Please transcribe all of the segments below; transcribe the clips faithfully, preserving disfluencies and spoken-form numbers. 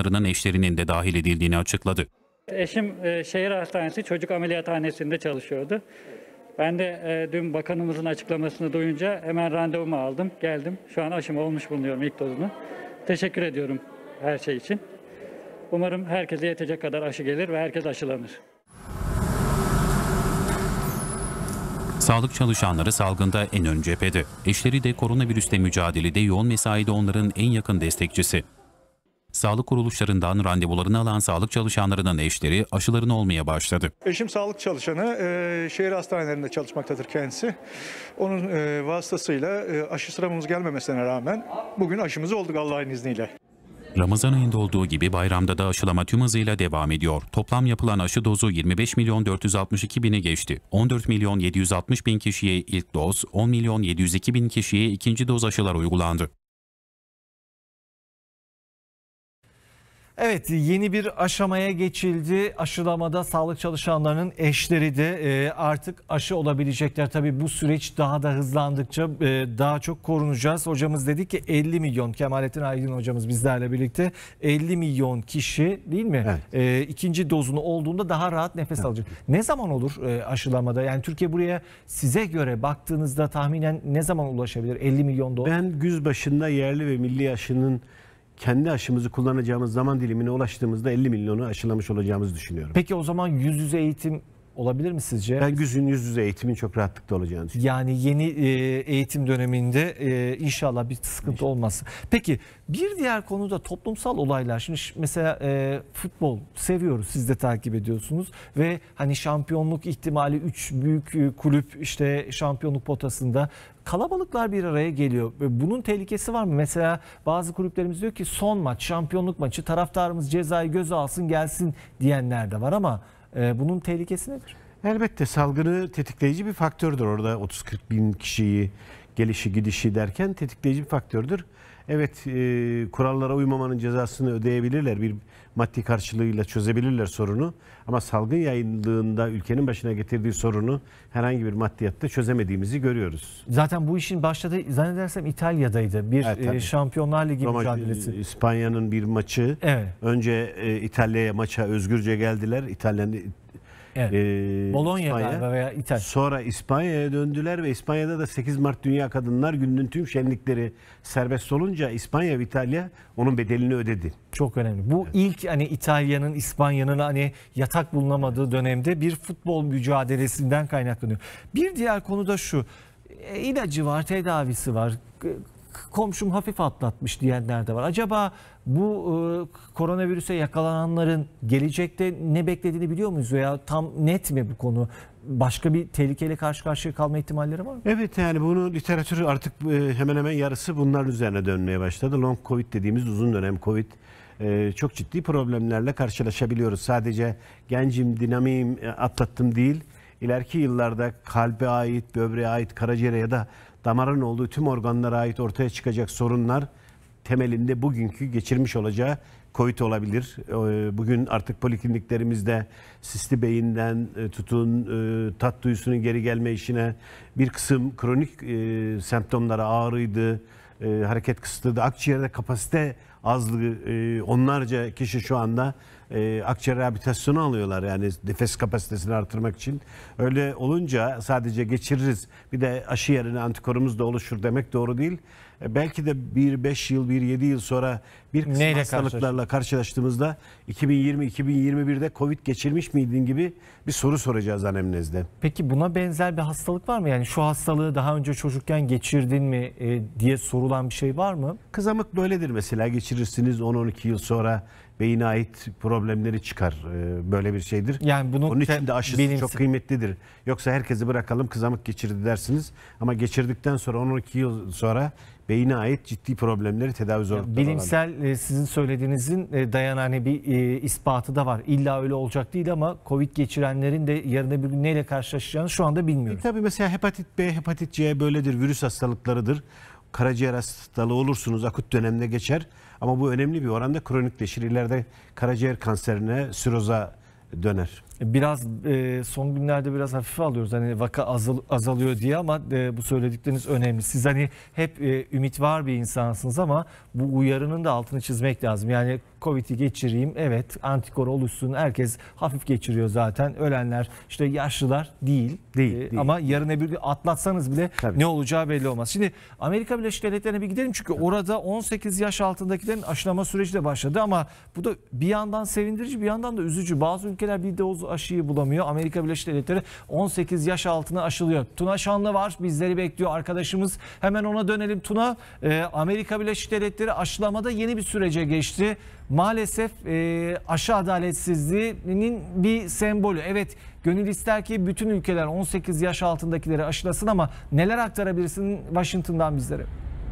çalışanlarının eşlerinin de dahil edildiğini açıkladı. Eşim e, şehir hastanesi çocuk ameliyathanesinde çalışıyordu. Ben de e, dün bakanımızın açıklamasını duyunca hemen randevumu aldım, geldim. Şu an aşımı olmuş bulunuyorum ilk dozunu. Teşekkür ediyorum her şey için. Umarım herkese yetecek kadar aşı gelir ve herkes aşılanır. Sağlık çalışanları salgında en ön cephede. Eşleri de koronavirüsle mücadelede yoğun mesaide onların en yakın destekçisi. Sağlık kuruluşlarından randevularını alan sağlık çalışanlarının eşleri aşılarını olmaya başladı. Eşim sağlık çalışanı, e, şehir hastanelerinde çalışmaktadır kendisi. Onun e, vasıtasıyla e, aşı sıramız gelmemesine rağmen bugün aşımız olduk Allah'ın izniyle. Ramazan ayında olduğu gibi bayramda da aşılama tüm hızıyla devam ediyor. Toplam yapılan aşı dozu yirmi beş milyon dört yüz altmış iki bini geçti. on dört milyon yedi yüz altmış bin kişiye ilk doz, on milyon yedi yüz iki bin kişiye ikinci doz aşılar uygulandı. Evet, yeni bir aşamaya geçildi. Aşılamada sağlık çalışanlarının eşleri de artık aşı olabilecekler. Tabii bu süreç daha da hızlandıkça daha çok korunacağız. Hocamız dedi ki elli milyon, Kemalettin Aydın hocamız bizlerle birlikte elli milyon kişi değil mi? Evet. İkinci dozunu olduğunda daha rahat nefes evet. alacak. Ne zaman olur aşılamada? Yani Türkiye buraya size göre baktığınızda tahminen ne zaman ulaşabilir elli milyon doz? Ben güz başında yerli ve milli aşının kendi aşımızı kullanacağımız zaman dilimine ulaştığımızda elli milyonu aşılamış olacağımızı düşünüyorum. Peki o zaman yüz yüze eğitim olabilir mi sizce? Ben güzün yüz yüze eğitimin çok rahatlıkla olacağını düşünüyorum. Yani yeni eğitim döneminde inşallah bir sıkıntı inşallah. olmaz. Peki bir diğer konu da toplumsal olaylar. Şimdi mesela futbol seviyoruz, siz de takip ediyorsunuz ve hani şampiyonluk ihtimali üç büyük kulüp işte şampiyonluk potasında kalabalıklar bir araya geliyor. Bunun tehlikesi var mı? Mesela bazı kulüplerimiz diyor ki son maç, şampiyonluk maçı, taraftarımız cezayı göze alsın gelsin diyenler de var ama e, bunun tehlikesi nedir? Elbette salgını tetikleyici bir faktördür. Orada otuz kırk bin kişiyi gelişi gidişi derken tetikleyici bir faktördür. Evet, e, kurallara uymamanın cezasını ödeyebilirler. Bir maddi karşılığıyla çözebilirler sorunu. Ama salgın yayınlığında ülkenin başına getirdiği sorunu herhangi bir maddiyatta çözemediğimizi görüyoruz. Zaten bu işin başladığı zannedersem İtalya'daydı. Bir evet, e, Şampiyonlar Ligi Roma, mücadelesi. İspanya'nın bir maçı. Evet. Önce e, İtalya'ya maça özgürce geldiler. İtalya'nın Evet. Ee, Bologna İspanya. Galiba veya İtalya. Sonra İspanya'ya döndüler ve İspanya'da da sekiz Mart Dünya Kadınlar Günü'nün tüm şenlikleri serbest olunca İspanya ve İtalya onun bedelini ödedi. Çok önemli. Bu evet. ilk hani İtalya'nın, İspanya'nın hani yatak bulunamadığı dönemde bir futbol mücadelesinden kaynaklanıyor. Bir diğer konu da şu. E, ilacı var, tedavisi var. Komşum hafif atlatmış diyenler de var. Acaba bu e, koronavirüse yakalananların gelecekte ne beklediğini biliyor muyuz veya tam net mi bu konu? Başka bir tehlikeyle karşı karşıya kalma ihtimalleri var mı? Evet, yani bunu literatür artık e, hemen hemen yarısı bunların üzerine dönmeye başladı. Long Covid dediğimiz uzun dönem Covid e, çok ciddi problemlerle karşılaşabiliyoruz. Sadece gencim, dinamiyim, atlattım değil. İleriki yıllarda kalbe ait, böbreğe ait, karaciğere ya da damarın olduğu tüm organlara ait ortaya çıkacak sorunlar temelinde bugünkü geçirmiş olacağı Covid olabilir. Bugün artık polikliniklerimizde sisli beyinden tutun tat duyusunun geri gelme işine bir kısım kronik semptomlara ağrıydı, hareket kısıtlığı, akciğerde kapasite azlığı, onlarca kişi şu anda akciğer rehabilitasyonu alıyorlar yani nefes kapasitesini artırmak için. Öyle olunca sadece geçiririz bir de aşı yerine antikorumuz da oluşur demek doğru değil. Belki de bir beş yıl, bir yedi yıl sonra bir kısım Neyle hastalıklarla karşılaştığımızda iki bin yirmi iki bin yirmi birde Covid geçirmiş miydin gibi bir soru soracağız annemnezde. Peki buna benzer bir hastalık var mı? Yani şu hastalığı daha önce çocukken geçirdin mi e, diye sorulan bir şey var mı? Kızamık böyledir mesela, geçirirsiniz on on iki yıl sonra beyine ait problemleri çıkar. Böyle bir şeydir. Yani bunun Onun için de aşısı bilimsel. Çok kıymetlidir. Yoksa herkesi bırakalım kızamık geçirdi dersiniz. Ama geçirdikten sonra on on iki yıl sonra beyine ait ciddi problemleri tedavi zorlukları olan. Bilimsel sizin söylediğinizin dayanan bir ispatı da var. İlla öyle olacak değil ama Covid geçirenlerin de yarın bir gün neyle karşılaşacağını şu anda bilmiyoruz. E tabii mesela hepatit B, hepatit C böyledir. Virüs hastalıklarıdır. Karaciğer hastalığı olursunuz, akut dönemde geçer. Ama bu önemli bir oranda kronikleşir. İleride karaciğer kanserine, siroza döner. biraz e, son günlerde biraz hafife alıyoruz. Hani vaka azal, azalıyor diye ama e, bu söyledikleriniz önemli. Siz hani hep e, ümit var bir insansınız ama bu uyarının da altını çizmek lazım. Yani Covid'i geçireyim, evet, antikor oluşsun, herkes hafif geçiriyor zaten. Ölenler işte yaşlılar değil. Değil, E, değil. Ama yarın öbür gün atlatsanız bile Tabii. ne olacağı belli olmaz. Şimdi Amerika Birleşik Devletleri'ne bir gidelim çünkü orada on sekiz yaş altındakilerin aşılama süreci de başladı ama bu da bir yandan sevindirici, bir yandan da üzücü. Bazı ülkeler bir doz aşıyı bulamıyor. Amerika Birleşik Devletleri on sekiz yaş altına aşılıyor. Tuna Şanlı var, bizleri bekliyor arkadaşımız. Hemen ona dönelim. Tuna, e, Amerika Birleşik Devletleri aşılamada yeni bir sürece geçti. Maalesef e, aşı adaletsizliğinin bir sembolü. Evet, gönül ister ki bütün ülkeler on sekiz yaş altındakileri aşılasın ama neler aktarabilirsin Washington'dan bizlere?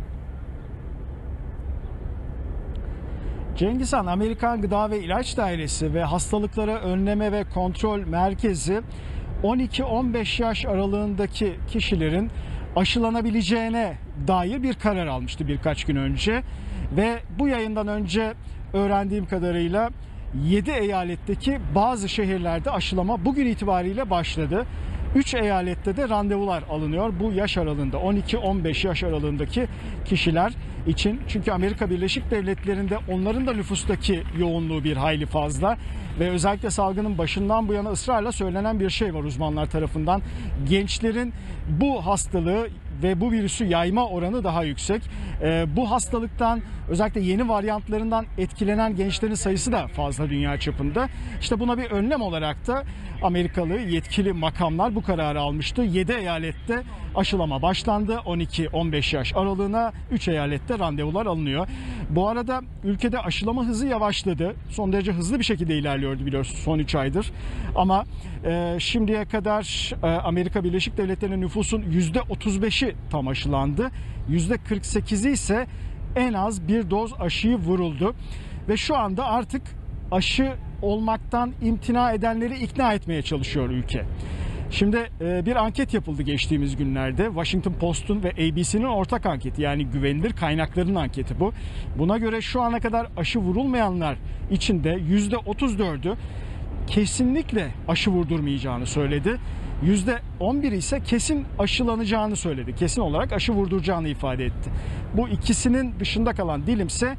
Cengiz Han, Amerikan Gıda ve İlaç Dairesi ve Hastalıkları Önleme ve Kontrol Merkezi on iki on beş yaş aralığındaki kişilerin aşılanabileceğine dair bir karar almıştı birkaç gün önce ve bu yayından önce öğrendiğim kadarıyla yedi eyaletteki bazı şehirlerde aşılama bugün itibariyle başladı. üç eyalette de randevular alınıyor bu yaş aralığında, on iki on beş yaş aralığındaki kişiler için. Çünkü Amerika Birleşik Devletleri'nde onların da nüfustaki yoğunluğu bir hayli fazla ve özellikle salgının başından bu yana ısrarla söylenen bir şey var uzmanlar tarafından. Gençlerin bu hastalığı ve bu virüsü yayma oranı daha yüksek. Ee, bu hastalıktan, özellikle yeni varyantlarından etkilenen gençlerin sayısı da fazla dünya çapında. İşte buna bir önlem olarak da Amerikalı yetkili makamlar bu kararı almıştı. yedi eyalette aşılama başlandı. on iki on beş yaş aralığına üç eyalette randevular alınıyor. Bu arada ülkede aşılama hızı yavaşladı. Son derece hızlı bir şekilde ilerliyordu biliyorsunuz son üç aydır. Ama e, şimdiye kadar e, Amerika Birleşik Devletleri'nin nüfusun yüzde otuz beşi tam aşılandı. yüzde kırk sekizi ise en az bir doz aşıyı vuruldu. Ve şu anda artık aşı olmaktan imtina edenleri ikna etmeye çalışıyor ülke. Şimdi bir anket yapıldı geçtiğimiz günlerde. Washington Post'un ve A B C'nin ortak anketi, yani güvenilir kaynakların anketi bu. Buna göre şu ana kadar aşı vurulmayanlar içinde yüzde otuz dördü kesinlikle aşı vurdurmayacağını söyledi. yüzde on bir ise kesin aşılanacağını söyledi. Kesin olarak aşı vurduracağını ifade etti. Bu ikisinin dışında kalan dilimse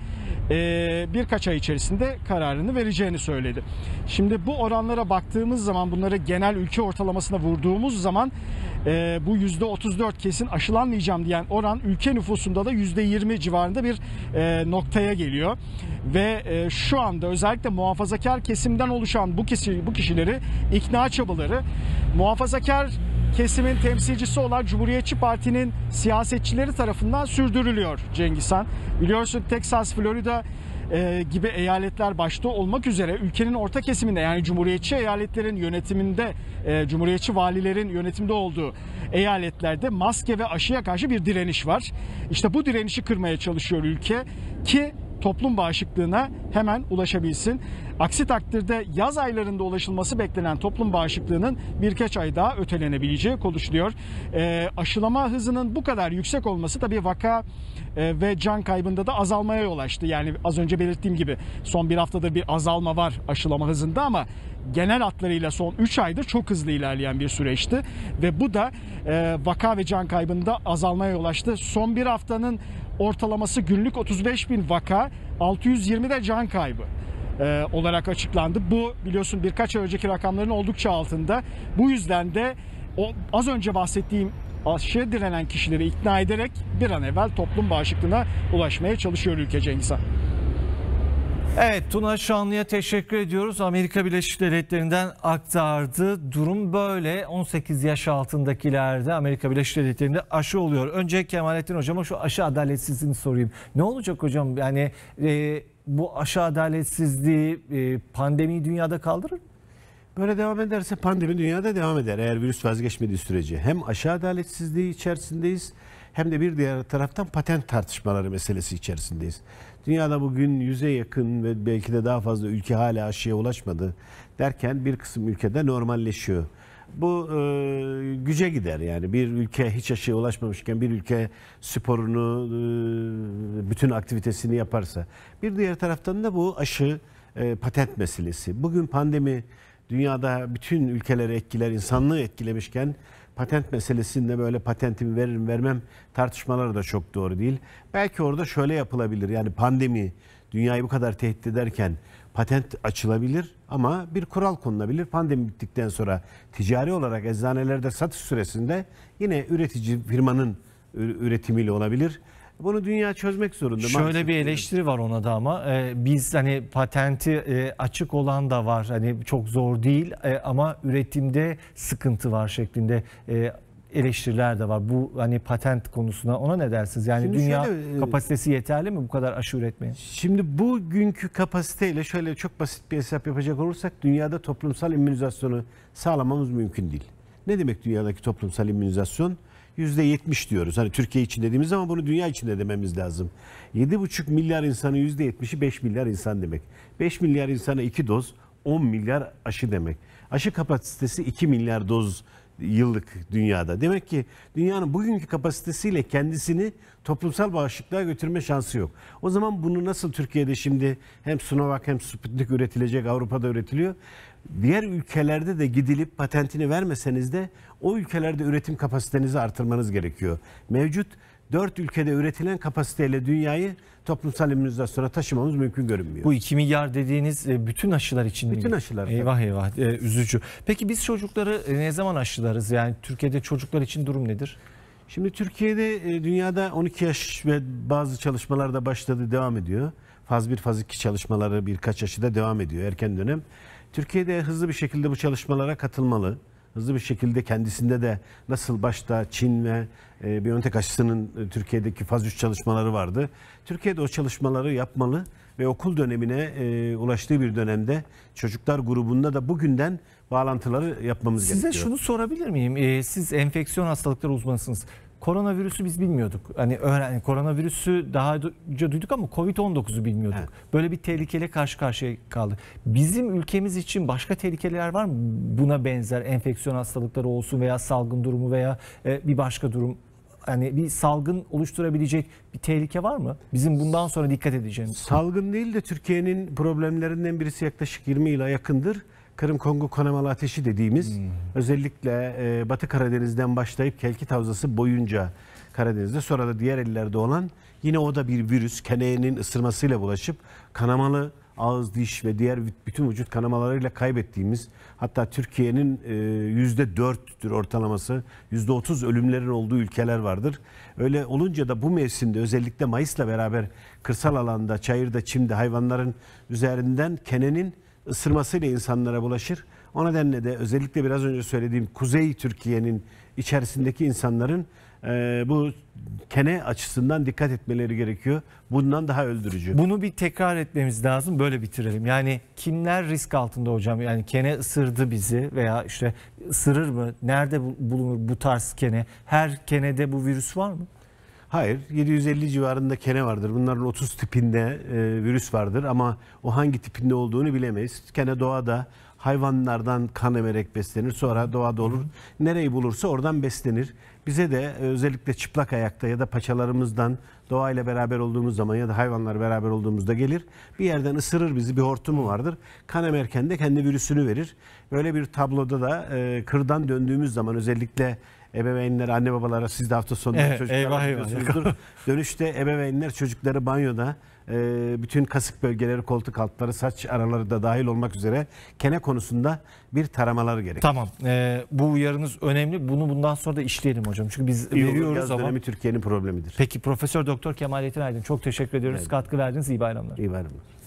e, birkaç ay içerisinde kararını vereceğini söyledi. Şimdi bu oranlara baktığımız zaman, bunları genel ülke ortalamasına vurduğumuz zaman e, bu yüzde otuz dört kesin aşılanmayacağım diyen oran ülke nüfusunda da yüzde yirmi civarında bir e, noktaya geliyor. Ve e, şu anda özellikle muhafazakar kesimden oluşan bu kişi, bu kişileri ikna çabaları, muhafazakar kesimin temsilcisi olan Cumhuriyetçi Parti'nin siyasetçileri tarafından sürdürülüyor Cengiz Han. Biliyorsun Texas, Florida e, gibi eyaletler başta olmak üzere ülkenin orta kesiminde, yani Cumhuriyetçi eyaletlerin yönetiminde, e, Cumhuriyetçi valilerin yönetimde olduğu eyaletlerde maske ve aşıya karşı bir direniş var. İşte bu direnişi kırmaya çalışıyor ülke ki toplum bağışıklığına hemen ulaşabilsin. Aksi takdirde yaz aylarında ulaşılması beklenen toplum bağışıklığının birkaç ay daha ötelenebileceği konuşuluyor. E, aşılama hızının bu kadar yüksek olması tabii vaka e, ve can kaybında da azalmaya yol açtı. Yani az önce belirttiğim gibi son bir haftadır bir azalma var aşılama hızında ama genel hatlarıyla son üç aydır çok hızlı ilerleyen bir süreçti. Ve bu da e, vaka ve can kaybında azalmaya yol açtı. Son bir haftanın ortalaması günlük otuz beş bin vaka, altı yüz yirmi de can kaybı e, olarak açıklandı. Bu biliyorsun birkaç ay önceki rakamların oldukça altında. Bu yüzden de o az önce bahsettiğim aşıya direnen kişileri ikna ederek bir an evvel toplum bağışıklığına ulaşmaya çalışıyor ülke Cengiz Han. Evet, Tuna Şanlı'ya teşekkür ediyoruz. Amerika Birleşik Devletleri'nden aktardı. Durum böyle. on sekiz yaş altındakilerde Amerika Birleşik Devletleri'nde aşı oluyor. Önce Kemalettin Hocam'a şu aşı adaletsizliğini sorayım. Ne olacak hocam? Yani e, bu aşı adaletsizliği e, pandemiyi dünyada kaldırır? Böyle devam ederse pandemi dünyada devam eder eğer virüs vazgeçmediği sürece. Hem aşı adaletsizliği içerisindeyiz hem de bir diğer taraftan patent tartışmaları meselesi içerisindeyiz. Dünyada bugün yüze yakın ve belki de daha fazla ülke hala aşıya ulaşmadı derken bir kısım ülkede normalleşiyor. Bu e, güce gider, yani bir ülke hiç aşıya ulaşmamışken bir ülke sporunu, e, bütün aktivitesini yaparsa. Bir diğer taraftan da bu aşı e, patent meselesi. Bugün pandemi dünyada bütün ülkeleri etkiler, insanlığı etkilemişken patent meselesinde böyle patentimi veririm vermem tartışmaları da çok doğru değil. Belki orada şöyle yapılabilir. Yani pandemi dünyayı bu kadar tehdit ederken patent açılabilir ama bir kural konulabilir. Pandemi bittikten sonra ticari olarak eczanelerde satış süresinde yine üretici firmanın üretimiyle olabilir. Bunu dünya çözmek zorunda. Şöyle maalesef. bir eleştiri var ona da ama e, biz hani patenti e, açık olan da var. Hani çok zor değil e, ama üretimde sıkıntı var şeklinde e, eleştiriler de var. Bu hani patent konusuna ona ne dersiniz? Yani Şimdi dünya şöyle, e, kapasitesi yeterli mi bu kadar aşı üretmeye? Şimdi bugünkü kapasiteyle şöyle çok basit bir hesap yapacak olursak dünyada toplumsal immünizasyonu sağlamamız mümkün değil. Ne demek dünyadaki toplumsal immünizasyon? yüzde yetmiş diyoruz. Hani Türkiye için dediğimiz ama bunu dünya için de dememiz lazım. yedi buçuk milyar insanın yüzde yetmişi beş milyar insan demek. beş milyar insana iki doz, on milyar aşı demek. Aşı kapasitesi iki milyar doz yıllık dünyada. Demek ki dünyanın bugünkü kapasitesiyle kendisini toplumsal bağışıklığa götürme şansı yok. O zaman bunu nasıl Türkiye'de şimdi hem Sinovac hem Sputnik üretilecek, Avrupa'da üretiliyor. Diğer ülkelerde de gidilip patentini vermeseniz de o ülkelerde üretim kapasitenizi artırmanız gerekiyor. Mevcut dört ülkede üretilen kapasiteyle dünyayı toplumsal immünizasyona taşımamız mümkün görünmüyor. Bu iki milyar dediğiniz e, bütün aşılar için mi? Bütün aşılar. Eyvah eyvah e, üzücü. Peki biz çocukları e, ne zaman aşılarız? Yani Türkiye'de çocuklar için durum nedir? Şimdi Türkiye'de e, dünyada on iki yaş ve bazı çalışmalarda başladı, devam ediyor. Faz bir, faz iki çalışmaları birkaç aşıda devam ediyor erken dönem. Türkiye'de hızlı bir şekilde bu çalışmalara katılmalı. Hızlı bir şekilde kendisinde de nasıl başta Çin ve e, BioNTech aşısının e, Türkiye'deki faz üç çalışmaları vardı. Türkiye'de o çalışmaları yapmalı ve okul dönemine e, ulaştığı bir dönemde çocuklar grubunda da bugünden bağlantıları yapmamız Size gerekiyor. şunu sorabilir miyim? Ee, siz enfeksiyon hastalıkları uzmanısınız. Koronavirüsü biz bilmiyorduk. Hani öğren koronavirüsü daha önce duyduk ama kovid on dokuzu bilmiyorduk. Evet. Böyle bir tehlikeyle karşı karşıya kaldık. Bizim ülkemiz için başka tehlikeler var mı? Buna benzer enfeksiyon hastalıkları olsun veya salgın durumu veya e, bir başka durum. Hani bir salgın oluşturabilecek bir tehlike var mı? Bizim bundan sonra dikkat edeceğimiz. Salgın değil de Türkiye'nin problemlerinden birisi yaklaşık yirmi yıla yakındır. Kırım-Kongo kanamalı ateşi dediğimiz hmm. özellikle e, Batı Karadeniz'den başlayıp Kelkit Havzası boyunca Karadeniz'de sonra da diğer illerde olan yine o da bir virüs keneğinin ısırmasıyla bulaşıp kanamalı ağız, diş ve diğer bütün vücut kanamalarıyla kaybettiğimiz, hatta Türkiye'nin yüzde dörttür ortalaması, yüzde otuz ölümlerin olduğu ülkeler vardır. Öyle olunca da bu mevsimde özellikle Mayıs'la beraber kırsal alanda, çayırda, çimde hayvanların üzerinden kenenin ısırmasıyla insanlara bulaşır. O nedenle de özellikle biraz önce söylediğim Kuzey Türkiye'nin içerisindeki insanların e, bu kene açısından dikkat etmeleri gerekiyor. Bundan daha öldürücü. Bunu bir tekrar etmemiz lazım. Böyle bitirelim. Yani kimler risk altında hocam? Yani kene ısırdı bizi veya işte ısırır mı? Nerede bulunur bu tarz kene? Her kenede bu virüs var mı? Hayır, yedi yüz elli civarında kene vardır. Bunların otuz tipinde e, virüs vardır ama o hangi tipinde olduğunu bilemeyiz. Kene doğada hayvanlardan kan emerek beslenir, sonra doğada olur. Nereyi bulursa oradan beslenir. Bize de özellikle çıplak ayakta ya da paçalarımızdan doğayla beraber olduğumuz zaman ya da hayvanlar beraber olduğumuzda gelir. Bir yerden ısırır bizi, bir hortumu vardır. Kan emerken de kendi virüsünü verir. Böyle bir tabloda da e, kırdan döndüğümüz zaman özellikle ebeveynler, anne babalara, siz de hafta sonunda evet, çocuklara eyvah, eyvah. Dönüşte ebeveynler çocukları banyoda e, bütün kasık bölgeleri, koltuk altları, saç araları da dahil olmak üzere kene konusunda bir taramaları gerekir. Tamam. E, bu uyarınız önemli. Bunu bundan sonra da işleyelim hocam. Çünkü biz İyi veriyoruz yaz ama. dönemi Türkiye'nin problemidir. Peki Profesör Doktor Kemalettin Aydın çok teşekkür ediyoruz. Evet. Katkı verdiniz. İyi bayramlar. İyi bayramlar.